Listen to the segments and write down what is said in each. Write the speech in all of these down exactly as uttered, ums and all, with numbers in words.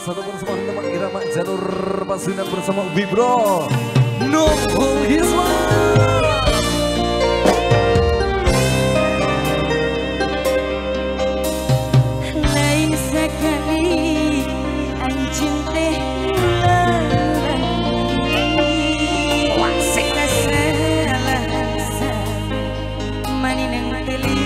Satu bersama teman irama jalur Pasundan bersama Vibro Nurul Hisma. Lain sekali anjing teh mulai wasik salah mani nang teli.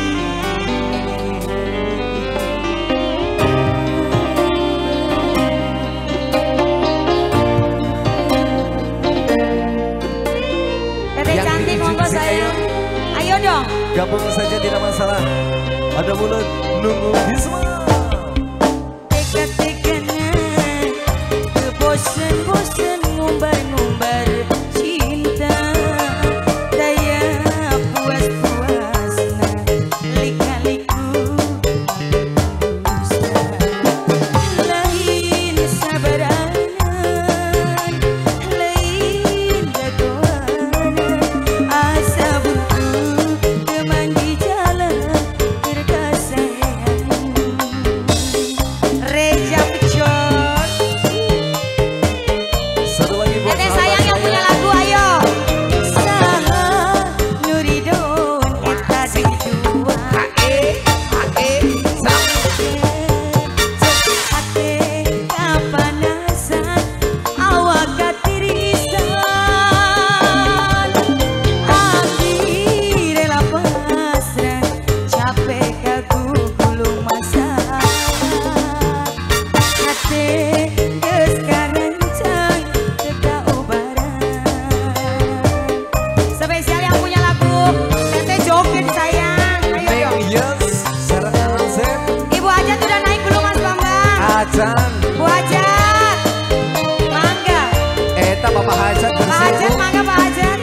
Ayo dong, gabung saja tidak masalah. Ada mulut nunggu Hisma. teka-tekanya kebosan-bosan ngumbar-ngumbar cinta. Daya puas-puasna lika-liku dusta. Lain sabaran, lain dagoan, asa buntu teman di jalan terkasayang. Reza Pecot. Satu lagi buat Teteh sayang yang punya lagu, ayo. Saha Nuridon eta dua. Hae, hae, hate kapanasan awak katirisan. Abdi rela pasrah capek kaku gulung masa. Hate geus karancang teka ubaran. Spesial yang punya lagu Teteh joget sayang. Ayo dong. Yes, serangan Ansem Ibu Hajat udah naik belum Mas Bambang? Acan. Bu Hajat, mangga. Eta Bapak Hajat Pak Hajat, mangga Pak Hajat.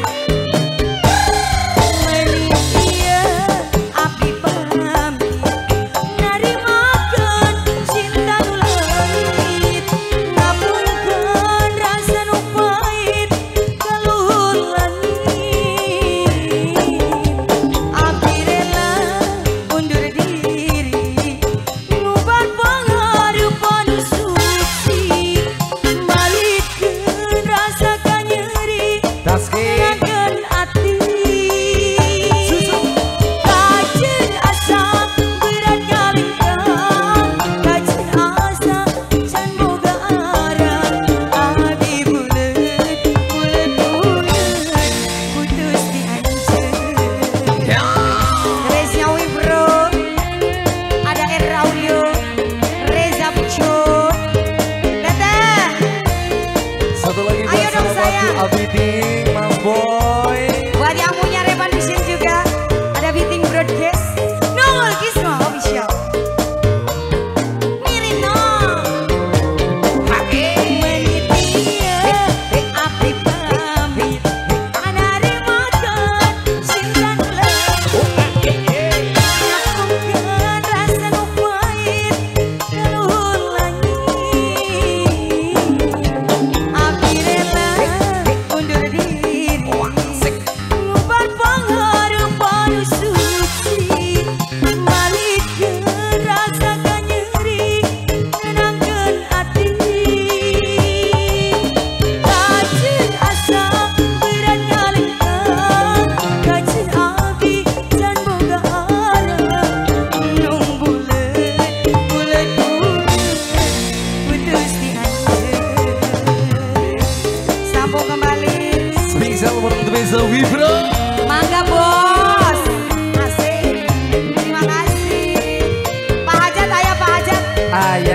Melia abdi pamit narimakeun cinta nu langit, ngapunkeun rasa nu pait kaluhur langit. Abdi rela undur diri ngubar panghareupan nu suci, balikeun rasa ka nyeri Taski. tenangkeun ati. Kajeun asa berat kalingkang, kajeun asa can boga arah. Abdi buleut, buleut buleut putus di anjeun. Reza Wibro, ada R Audio, Reza Pecot. Teteh, Satu lagi buat Ayo dong, sahabatku sayang. Abiding Mas Boy. buat yang punya Revan Vision juga, ada Biting Broadcast, Nurul Hisma Official. Mirino, menitia, abdi pamit, anaremakeun cinta nu langit, ngapunkeun rasa nu pait kaluhur langit. Abdi rela undur diri ngubar panghareupan nu suci, balikeun rasa ka nyeri tenangkeun ati. Kajeun asa berat kalingkang, kajeun abdi can boga arah. Nung buleut, buleut buleut putus di anjeun. Sambung kembali. Spesial buat Spesial Vibro. Mangga bos. Asik. Terima kasih. Pak Hajat, ayo Pak Hajat. Ayah